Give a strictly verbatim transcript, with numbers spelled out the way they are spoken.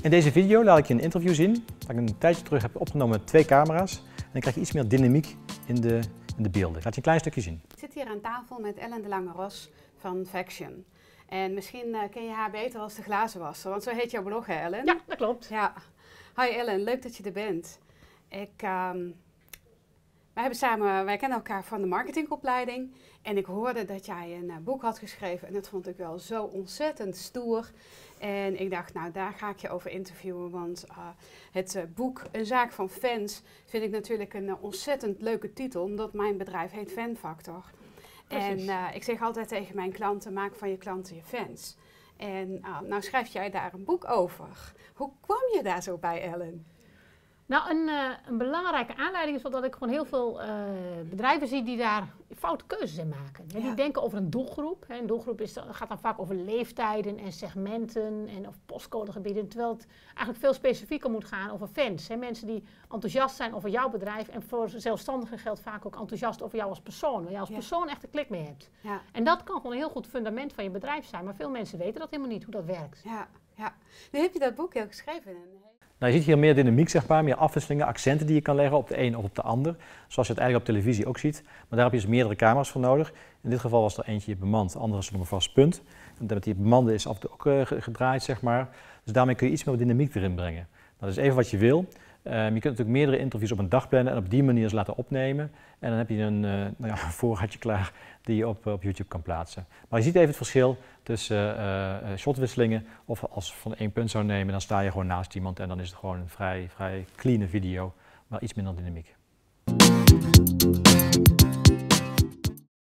In deze video laat ik je een interview zien dat ik een tijdje terug heb opgenomen met twee camera's. En dan krijg je iets meer dynamiek in de, in de beelden. Ik laat je een klein stukje zien. Ik zit hier aan tafel met Ellen de Lange-Ros van Faction. En misschien uh, ken je haar beter als de glazenwasser, want zo heet jouw blog, hè, Ellen? Ja, dat klopt. Ja. Hoi Ellen, leuk dat je er bent. Ik, um, wij, hebben samen, wij kennen elkaar van de marketingopleiding en ik hoorde dat jij een uh, boek had geschreven en dat vond ik wel zo ontzettend stoer. En ik dacht, nou daar ga ik je over interviewen, want uh, het uh, boek Een zaak van fans vind ik natuurlijk een uh, ontzettend leuke titel, omdat mijn bedrijf heet Fanfactor. En uh, ik zeg altijd tegen mijn klanten, maak van je klanten je fans. En uh, nou schrijf jij daar een boek over. Hoe kwam je daar zo bij, Ellen? Nou, een, uh, een belangrijke aanleiding is wel dat ik gewoon heel veel uh, bedrijven zie die daar foute keuzes in maken. Ja. Die denken over een doelgroep. Hè. Een doelgroep is, gaat dan vaak over leeftijden en segmenten en of postcodegebieden. Terwijl het eigenlijk veel specifieker moet gaan over fans. Hè. Mensen die enthousiast zijn over jouw bedrijf en voor zelfstandigen geldt vaak ook enthousiast over jou als persoon. Waar jij als ja. persoon echt een klik mee hebt. Ja. En dat kan gewoon een heel goed fundament van je bedrijf zijn. Maar veel mensen weten dat helemaal niet, hoe dat werkt. Ja, ja. Nu heb je dat boek heel geschreven. Nou, je ziet hier meer dynamiek, zeg maar, meer afwisselingen, accenten die je kan leggen op de een of op de ander. Zoals je het eigenlijk op televisie ook ziet. Maar daar heb je dus meerdere camera's voor nodig. In dit geval was er eentje bemand, de andere is nog een vast punt. En met die bemande is af en toe ook uh, gedraaid, zeg maar. Dus daarmee kun je iets meer dynamiek erin brengen. Nou, dat is even wat je wil. Um, je kunt natuurlijk meerdere interviews op een dag plannen en op die manier eens laten opnemen. En dan heb je een, uh, nou ja, een voorraadje klaar die je op, op YouTube kan plaatsen. Maar je ziet even het verschil tussen uh, uh, shotwisselingen of als je van één punt zou nemen, dan sta je gewoon naast iemand en dan is het gewoon een vrij, vrij clean video, maar iets minder dynamiek.